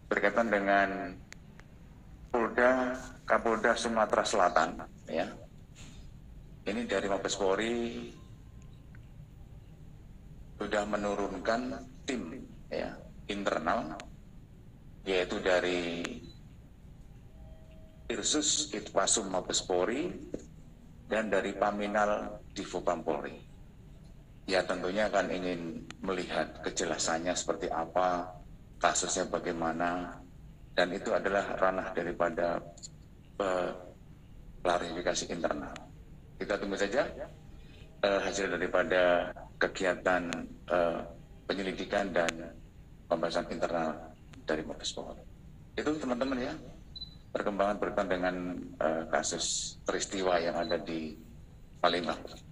berkaitan dengan Kapolda Sumatera Selatan, ya. Ini dari Mabes Polri sudah menurunkan tim, ya, internal, yaitu dari Irsus Itwasum Mabes Polri dan dari Paminal Divopam Polri. Ya, tentunya akan ingin melihat kejelasannya seperti apa, kasusnya bagaimana, dan itu adalah ranah daripada klarifikasi internal. Kita tunggu saja hasil daripada kegiatan penyelidikan dan pembahasan internal dari Mabes Polri. Itu teman-teman ya, perkembangan berkaitan dengan kasus peristiwa yang ada di Palembang.